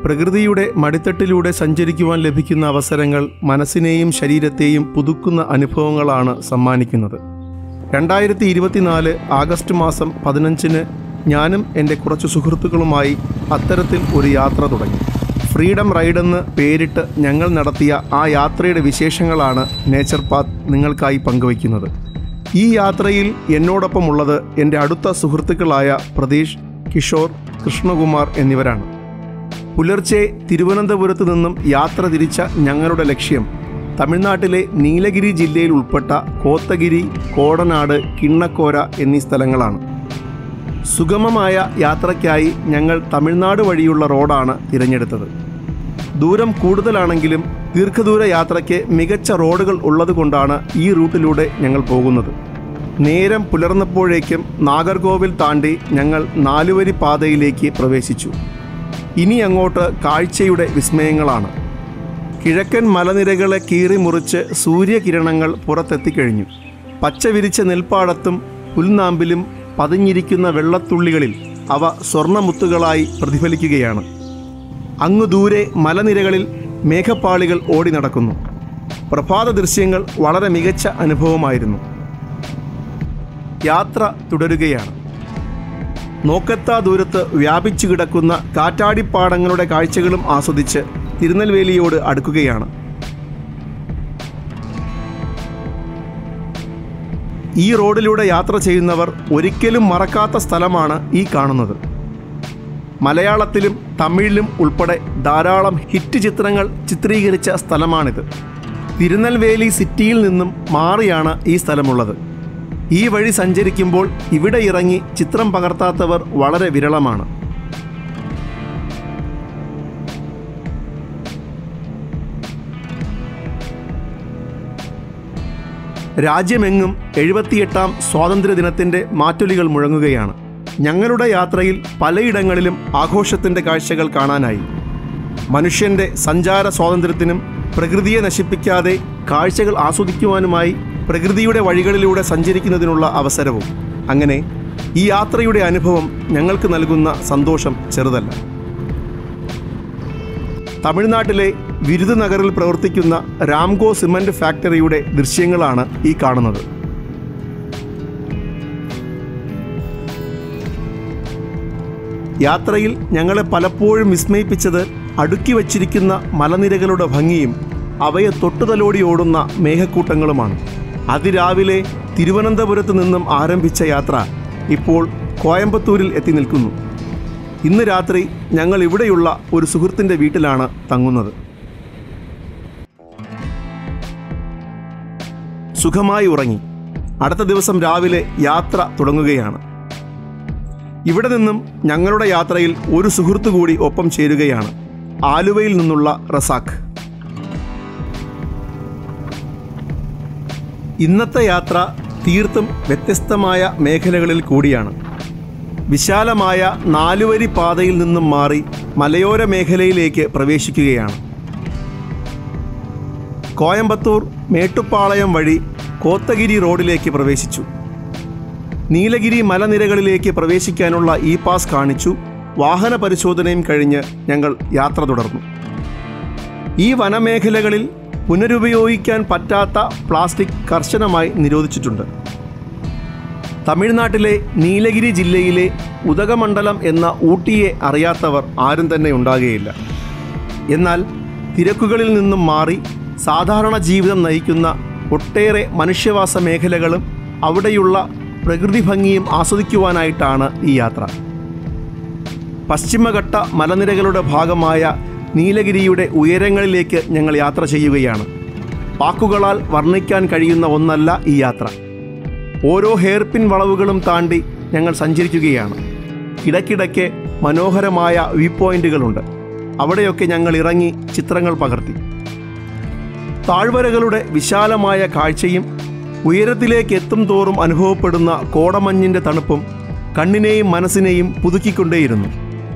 പ്രകൃതിയുടെ മടിത്തട്ടിലൂടെ സഞ്ചരിക്കുവാൻ ലഭിക്കുന്ന അവസരങ്ങൾ മനസ്സിനെയും ശരീരത്തെയും പുതുക്കുന്ന അനുഭവങ്ങളാണ് സമ്മാനിക്കുന്നത്. 2024 ആഗസ്റ്റ് മാസം 15-ന് ഞാനും എൻ്റെ കുറച്ച് സുഹൃത്തുക്കളുമായി അത്തരത്തിൽ ഒരു യാത്ര തുടങ്ങി. ഫ്രീഡം റൈഡെന്ന് പേരിട്ട് ഞങ്ങൾ നടത്തിയ ആ യാത്രയുടെ വിശേഷങ്ങളാണ് നേച്ചർ പാത്ത് നിങ്ങൾക്കായി പങ്കുവയ്ക്കുന്നത്. ഈ യാത്രയിൽ എന്നോടൊപ്പമുള്ളത് എൻ്റെ അടുത്ത സുഹൃത്തുക്കളായ പ്രതീഷ്, കിഷോർ, കൃഷ്ണകുമാർ എന്നിവരാണ്. പുലർച്ചെ തിരുവനന്തപുരത്ത് നിന്നും യാത്ര തിരിച്ച ഞങ്ങളുടെ ലക്ഷ്യം തമിഴ്നാട്ടിലെ നീലഗിരി ജില്ലയിൽ ഉൾപ്പെട്ട കോത്തഗിരി, കോടനാട്, കിണ്ണക്കോര എന്നീ സ്ഥലങ്ങളാണ്. സുഗമമായ യാത്രയ്ക്കായി ഞങ്ങൾ തമിഴ്നാട് വഴിയുള്ള റോഡാണ് തിരഞ്ഞെടുത്തത്. ദൂരം കൂടുതലാണെങ്കിലും ദീർഘദൂര യാത്രയ്ക്ക് മികച്ച റോഡുകൾ ഉള്ളതുകൊണ്ടാണ് ഈ റൂട്ടിലൂടെ ഞങ്ങൾ പോകുന്നത്. നേരം പുലർന്നപ്പോഴേക്കും നാഗർകോവിൽ താണ്ടി ഞങ്ങൾ 4 വരി പാതയിലേക്ക് പ്രവേശിച്ചു. ഇനി അങ്ങോട്ട് കാഴ്ചയുടെ വിസ്മയങ്ങളാണ്. കിഴക്കൻ മലനിരകളെ കീറി മുറിച്ച് സൂര്യകിരണങ്ങൾ പുറത്തെത്തിക്കഴിഞ്ഞു. പച്ച വിരിച്ച നെൽപ്പാടത്തും പുൽനാമ്പിലും പതിഞ്ഞിരിക്കുന്ന വെള്ളത്തുള്ളികളിൽ അവ സ്വർണ്ണമുത്തുകളായി പ്രതിഫലിക്കുകയാണ്. അങ്ങു ദൂരെ മലനിരകളിൽ മേഘപ്പാളികൾ ഓടി നടക്കുന്നു. പ്രഭാത ദൃശ്യങ്ങൾ വളരെ മികച്ച അനുഭവമായിരുന്നു. യാത്ര തുടരുകയാണ്. നോക്കെത്താ ദൂരത്ത് വ്യാപിച്ചു കിടക്കുന്ന കാറ്റാടിപ്പാടങ്ങളുടെ കാഴ്ചകളും ആസ്വദിച്ച് തിരുനെൽവേലിയോട് അടുക്കുകയാണ്. ഈ റോഡിലൂടെ യാത്ര ചെയ്യുന്നവർ ഒരിക്കലും മറക്കാത്ത സ്ഥലമാണ് ഈ കാണുന്നത്. മലയാളത്തിലും തമിഴിലും ഉൾപ്പെടെ ധാരാളം ഹിറ്റ് ചിത്രങ്ങൾ ചിത്രീകരിച്ച സ്ഥലമാണിത്. തിരുനെൽവേലി സിറ്റിയിൽ നിന്നും മാറിയാണ് ഈ സ്ഥലമുള്ളത്. ഈ വഴി സഞ്ചരിക്കുമ്പോൾ ഇവിടെ ഇറങ്ങി ചിത്രം പകർത്താത്തവർ വളരെ വിരളമാണ്. രാജ്യമെങ്ങും 78ാം സ്വാതന്ത്ര്യദിനത്തിൻ്റെ മാറ്റൊലികൾ മുഴങ്ങുകയാണ്. ഞങ്ങളുടെ യാത്രയിൽ പലയിടങ്ങളിലും ആഘോഷത്തിൻ്റെ കാഴ്ചകൾ കാണാനായി. മനുഷ്യൻ്റെ സഞ്ചാര സ്വാതന്ത്ര്യത്തിനും പ്രകൃതിയെ നശിപ്പിക്കാതെ കാഴ്ചകൾ ആസ്വദിക്കുവാനുമായി പ്രകൃതിയുടെ വഴികളിലൂടെ സഞ്ചരിക്കുന്നതിനുള്ള അവസരവും. അങ്ങനെ ഈ യാത്രയുടെ അനുഭവം ഞങ്ങൾക്ക് നൽകുന്ന സന്തോഷം ചെറുതല്ല. തമിഴ്നാട്ടിലെ വിരുദുനഗറിൽ പ്രവർത്തിക്കുന്ന രാംകോ സിമന്റ് ഫാക്ടറിയുടെ ദൃശ്യങ്ങളാണ് ഈ കാണുന്നത്. യാത്രയിൽ ഞങ്ങളെ പലപ്പോഴും വിസ്മയിപ്പിച്ചത് അടുക്കി വച്ചിരിക്കുന്ന മലനിരകളുടെ ഭംഗിയും അവയെ തൊട്ടുതലോടി ഓടുന്ന മേഘക്കൂട്ടങ്ങളുമാണ്. അതിരാവിലെ തിരുവനന്തപുരത്ത് നിന്നും ആരംഭിച്ച യാത്ര ഇപ്പോൾ കോയമ്പത്തൂരിൽ എത്തി നിൽക്കുന്നു. ഇന്ന് രാത്രി ഞങ്ങൾ ഇവിടെയുള്ള ഒരു സുഹൃത്തിൻ്റെ വീട്ടിലാണ് തങ്ങുന്നത്. സുഖമായി ഉറങ്ങി അടുത്ത ദിവസം രാവിലെ യാത്ര തുടങ്ങുകയാണ്. ഇവിടെ നിന്നും ഞങ്ങളുടെ യാത്രയിൽ ഒരു സുഹൃത്തു കൂടി ഒപ്പം ചേരുകയാണ്. ആലുവയിൽ നിന്നുള്ള റസാഖ്. ഇന്നത്തെ യാത്ര തീർത്തും വ്യത്യസ്തമായ മേഖലകളിൽ കൂടിയാണ്. വിശാലമായ 4 വരി പാതയിൽ നിന്നും മാറി മലയോര മേഖലയിലേക്ക് പ്രവേശിക്കുകയാണ്. കോയമ്പത്തൂർ മേട്ടുപ്പാളയം വഴി കോത്തഗിരി റോഡിലേക്ക് പ്രവേശിച്ചു. നീലഗിരി മലനിരകളിലേക്ക് പ്രവേശിക്കാനുള്ള ഇ പാസ് കാണിച്ചു. വാഹന പരിശോധനയും കഴിഞ്ഞ് ഞങ്ങൾ യാത്ര തുടർന്നു. ഈ വനമേഖലകളിൽ പുനരുപയോഗിക്കാൻ പറ്റാത്ത പ്ലാസ്റ്റിക് കർശനമായി നിരോധിച്ചിട്ടുണ്ട്. തമിഴ്നാട്ടിലെ നീലഗിരി ജില്ലയിലെ ഉദകമണ്ഡലം എന്ന ഊട്ടിയെ അറിയാത്തവർ ആരും തന്നെ ഉണ്ടാകുകയില്ല. എന്നാൽ തിരക്കുകളിൽ നിന്നും മാറി സാധാരണ ജീവിതം നയിക്കുന്ന ഒട്ടേറെ മനുഷ്യവാസ മേഖലകളും അവിടെയുള്ള പ്രകൃതി ഭംഗിയും ആസ്വദിക്കുവാനായിട്ടാണ് ഈ യാത്ര. പശ്ചിമഘട്ട മലനിരകളുടെ ഭാഗമായ നീലഗിരിയുടെ ഉയരങ്ങളിലേക്ക് ഞങ്ങൾ യാത്ര ചെയ്യുകയാണ്. വാക്കുകളാൽ വർണ്ണിക്കാൻ കഴിയുന്ന ഒന്നല്ല ഈ യാത്ര. ഓരോ ഹെയർപിൻ വളവുകളും താണ്ടി ഞങ്ങൾ സഞ്ചരിക്കുകയാണ്. ഇടയ്ക്കിടയ്ക്ക് മനോഹരമായ വ്യൂ പോയിന്റുകളുണ്ട്. അവിടെയൊക്കെ ഞങ്ങൾ ഇറങ്ങി ചിത്രങ്ങൾ പകർത്തി. താഴ്വരകളുടെ വിശാലമായ കാഴ്ചയും ഉയരത്തിലേക്ക് എത്തും തോറും അനുഭവപ്പെടുന്ന കോടമഞ്ഞിൻ്റെ തണുപ്പും കണ്ണിനെയും മനസ്സിനെയും പുതുക്കിക്കൊണ്ടേയിരുന്നു.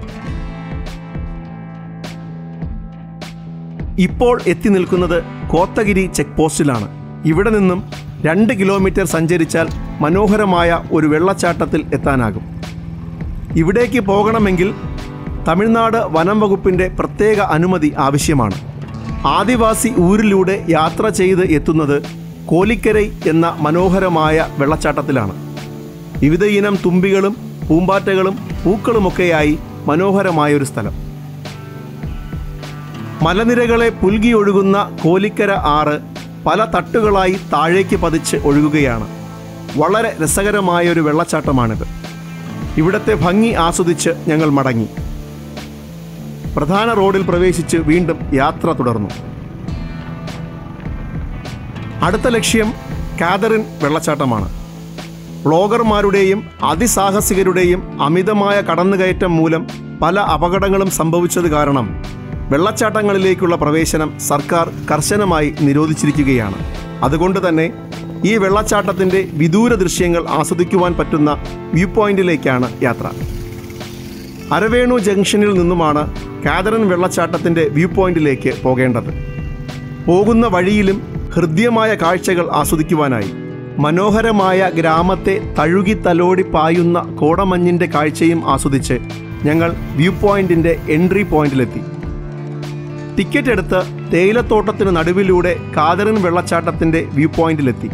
ഇപ്പോൾ എത്തി നിൽക്കുന്നത് കോത്തഗിരി ചെക്ക് പോസ്റ്റിലാണ്. ഇവിടെ നിന്നും 2 കിലോമീറ്റർ സഞ്ചരിച്ചാൽ മനോഹരമായ ഒരു വെള്ളച്ചാട്ടത്തിൽ എത്താനാകും. ഇവിടേക്ക് പോകണമെങ്കിൽ തമിഴ്നാട് വനം വകുപ്പിൻ്റെ പ്രത്യേക അനുമതി ആവശ്യമാണ്. ആദിവാസി ഊരിലൂടെ യാത്ര ചെയ്ത് എത്തുന്നത് കോലിക്കരൈ എന്ന മനോഹരമായ വെള്ളച്ചാട്ടത്തിലാണ്. വിവിധ ഇനം തുമ്പികളും പൂമ്പാറ്റകളും പൂക്കളുമൊക്കെയായി മനോഹരമായൊരു സ്ഥലം. മലനിരകളെ പുൽകി ഒഴുകുന്ന കോലിക്കര ആറ് പല തട്ടുകളായി താഴേക്ക് പതിച്ച് ഒഴുകുകയാണ്. വളരെ രസകരമായൊരു വെള്ളച്ചാട്ടമാണിത്. ഇവിടുത്തെ ഭംഗി ആസ്വദിച്ച് ഞങ്ങൾ മടങ്ങി. പ്രധാന റോഡിൽ പ്രവേശിച്ച് വീണ്ടും യാത്ര തുടർന്നു. അടുത്ത ലക്ഷ്യം കാതറിൻ വെള്ളച്ചാട്ടമാണ്. വ്ളോഗർമാരുടെയും അതിസാഹസികരുടെയും അമിതമായ കടന്നുകയറ്റം മൂലം പല അപകടങ്ങളും സംഭവിച്ചത് കാരണം വെള്ളച്ചാട്ടങ്ങളിലേക്കുള്ള പ്രവേശനം സർക്കാർ കർശനമായി നിരോധിച്ചിരിക്കുകയാണ്. അതുകൊണ്ട് തന്നെ ഈ വെള്ളച്ചാട്ടത്തിൻ്റെ വിദൂര ദൃശ്യങ്ങൾ ആസ്വദിക്കുവാൻ പറ്റുന്ന വ്യൂ പോയിന്റിലേക്കാണ് യാത്ര. അരവേണു ജംഗ്ഷനിൽ നിന്നുമാണ് കാതറിൻ വെള്ളച്ചാട്ടത്തിൻ്റെ വ്യൂ പോയിന്റിലേക്ക് പോകേണ്ടത്. പോകുന്ന വഴിയിലും ഹൃദ്യമായ കാഴ്ചകൾ ആസ്വദിക്കുവാനായി മനോഹരമായ ഗ്രാമത്തെ തഴുകി തലോടി പായുന്ന കോടമഞ്ഞിൻ്റെ കാഴ്ചയും ആസ്വദിച്ച് ഞങ്ങൾ വ്യൂ പോയിന്റിൻ്റെ എൻട്രി പോയിന്റിലെത്തി. ടിക്കറ്റ് എടുത്ത് തേയിലത്തോട്ടത്തിന് നടുവിലൂടെ കാതറിൻ വെള്ളച്ചാട്ടത്തിൻ്റെ വ്യൂ പോയിന്റിലെത്തി.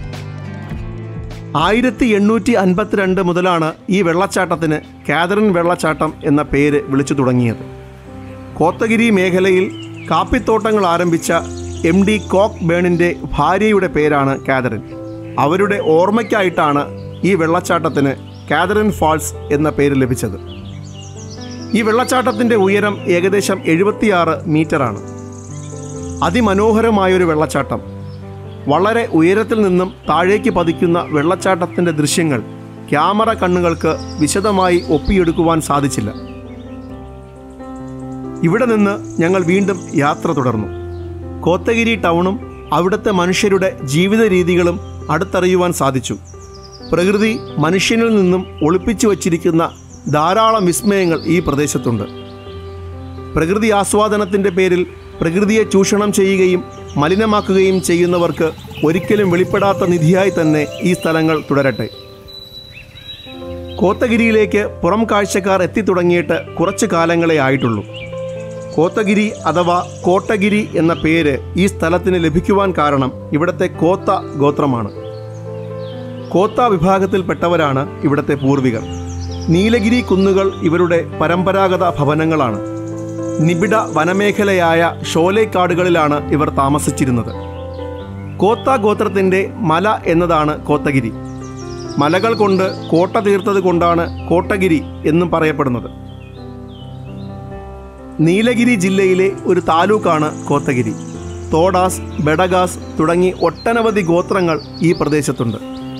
1852 മുതലാണ് ഈ വെള്ളച്ചാട്ടത്തിന് കാതറിൻ വെള്ളച്ചാട്ടം എന്ന പേര് വിളിച്ചു തുടങ്ങിയത്. കോത്തഗിരി മേഖലയിൽ കാപ്പിത്തോട്ടങ്ങൾ ആരംഭിച്ച MD കോക്ക് ബേണിൻ്റെ ഭാര്യയുടെ പേരാണ് കാതറിൻ. അവരുടെ ഓർമ്മയ്ക്കായിട്ടാണ് ഈ വെള്ളച്ചാട്ടത്തിന് കാതറിൻ ഫാൾസ് എന്ന പേര് ലഭിച്ചത്. ഈ വെള്ളച്ചാട്ടത്തിൻ്റെ ഉയരം ഏകദേശം 76 മീറ്ററാണ്. അതിമനോഹരമായൊരു വെള്ളച്ചാട്ടം. വളരെ ഉയരത്തിൽ നിന്നും താഴേക്ക് പതിക്കുന്ന വെള്ളച്ചാട്ടത്തിൻ്റെ ദൃശ്യങ്ങൾ ക്യാമറ കണ്ണുകൾക്ക് വിശദമായി ഒപ്പിയെടുക്കുവാൻ സാധിച്ചില്ല. ഇവിടെ നിന്ന് ഞങ്ങൾ വീണ്ടും യാത്ര തുടർന്നു. കോത്തഗിരി ടൗണും അവിടുത്തെ മനുഷ്യരുടെ ജീവിത രീതികളും അടുത്തറിയുവാൻ സാധിച്ചു. പ്രകൃതി മനുഷ്യനിൽ നിന്നും ഒളിപ്പിച്ചു വച്ചിരിക്കുന്ന ധാരാളം വിസ്മയങ്ങൾ ഈ പ്രദേശത്തുണ്ട്. പ്രകൃതി ആസ്വാദനത്തിൻ്റെ പേരിൽ പ്രകൃതിയെ ചൂഷണം ചെയ്യുകയും മലിനമാക്കുകയും ചെയ്യുന്നവർക്ക് ഒരിക്കലും വെളിപ്പെടാത്ത നിധിയായി തന്നെ ഈ സ്ഥലങ്ങൾ തുടരട്ടെ. കോത്തഗിരിയിലേക്ക് പുറം കാഴ്ചക്കാർ എത്തിത്തുടങ്ങിയിട്ട് കുറച്ചു കാലങ്ങളെ ആയിട്ടുള്ളൂ. കോത്തഗിരി അഥവാ കോട്ടഗിരി എന്ന പേര് ഈ സ്ഥലത്തിന് ലഭിക്കുവാൻ കാരണം ഇവിടുത്തെ കോത്ത ഗോത്രമാണ്. കോത്ത വിഭാഗത്തിൽപ്പെട്ടവരാണ് ഇവിടുത്തെ പൂർവികർ. നീലഗിരി കുന്നുകൾ ഇവരുടെ പരമ്പരാഗത ഭവനങ്ങളാണ്. നിബിഡ വനമേഖലയായ ഷോലെ കാടുകളിലാണ് ഇവർ താമസിച്ചിരുന്നത്. കോത്ത ഗോത്രത്തിൻ്റെ മല എന്നതാണ് കോത്തഗിരി. മലകൾ കൊണ്ട് കോട്ട തീർത്തത് കൊണ്ടാണ് കോട്ടഗിരി എന്നും പറയപ്പെടുന്നത്. നീലഗിരി ജില്ലയിലെ ഒരു താലൂക്കാണ് കോത്തഗിരി. തോഡാസ്, ബെഡഗാസ് തുടങ്ങി ഒട്ടനവധി ഗോത്രങ്ങൾ ഈ പ്രദേശത്തുണ്ട്.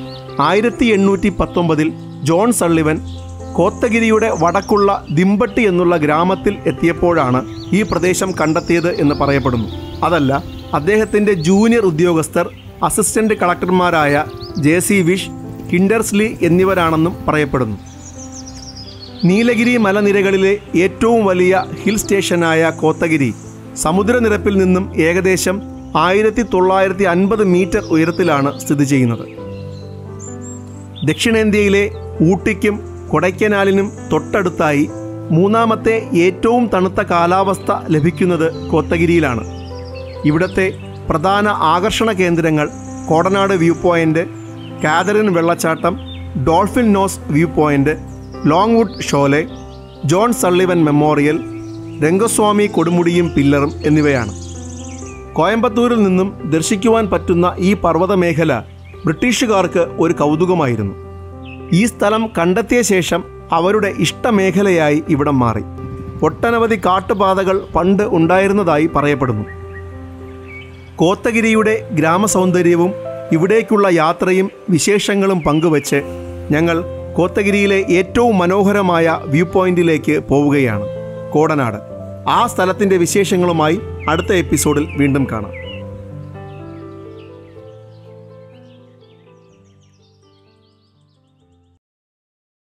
1819 ജോൺ സള്ളിവൻ കോത്തഗിരിയുടെ വടക്കുള്ള ദിമ്പട്ടി എന്നുള്ള ഗ്രാമത്തിൽ എത്തിയപ്പോഴാണ് ഈ പ്രദേശം കണ്ടെത്തിയത് എന്ന് പറയപ്പെടുന്നു. അതല്ല, അദ്ദേഹത്തിൻ്റെ ജൂനിയർ ഉദ്യോഗസ്ഥർ അസിസ്റ്റന്റ് കളക്ടർമാരായ JC വിഷ്, കിൻഡർസ്ലി എന്നിവരാണെന്നും പറയപ്പെടുന്നു. നീലഗിരി മലനിരകളിലെ ഏറ്റവും വലിയ ഹിൽ സ്റ്റേഷനായ കോത്തഗിരി സമുദ്രനിരപ്പിൽ നിന്നും ഏകദേശം 1950 മീറ്റർ ഉയരത്തിലാണ് സ്ഥിതി ചെയ്യുന്നത്. ദക്ഷിണേന്ത്യയിലെ ഊട്ടിക്കും കൊടൈക്കനാലിനും തൊട്ടടുത്തായി മൂന്നാമത്തെ ഏറ്റവും തണുത്ത കാലാവസ്ഥ ലഭിക്കുന്നത് കോത്തഗിരിയിലാണ്. ഇവിടുത്തെ പ്രധാന ആകർഷണ കേന്ദ്രങ്ങൾ കോടനാട് വ്യൂ പോയിൻ്റ്, കാതറിൻ വെള്ളച്ചാട്ടം, dolphin nose view point, Longwood Shola, John Sullivan memorial, Rangaswamy കൊടുമുടിയും പില്ലറും എന്നിവയാണ്. കോയമ്പത്തൂരിൽ നിന്നും ദർശിക്കുവാൻ പറ്റുന്ന ഈ പർവ്വത മേഖല ബ്രിട്ടീഷുകാർക്ക് ഒരു കൗതുകമായിരുന്നു. ഈ സ്ഥലം കണ്ടെത്തിയ ശേഷം അവരുടെ ഇഷ്ടമേഖലയായി ഇവിടം മാറി. ഒട്ടനവധി കാട്ടുപാതകൾ പണ്ട് ഉണ്ടായിരുന്നതായി പറയപ്പെടുന്നു. കോത്തഗിരിയുടെ ഗ്രാമസൗന്ദര്യവും ഇവിടേക്കുള്ള യാത്രയും വിശേഷങ്ങളും പങ്കുവച്ച് ഞങ്ങൾ കോത്തഗിരിയിലെ ഏറ്റവും മനോഹരമായ വ്യൂ പോയിന്റിലേക്ക് പോവുകയാണ്, കോടനാട്. ആ സ്ഥലത്തിൻ്റെ വിശേഷങ്ങളുമായി അടുത്ത എപ്പിസോഡിൽ വീണ്ടും കാണാം.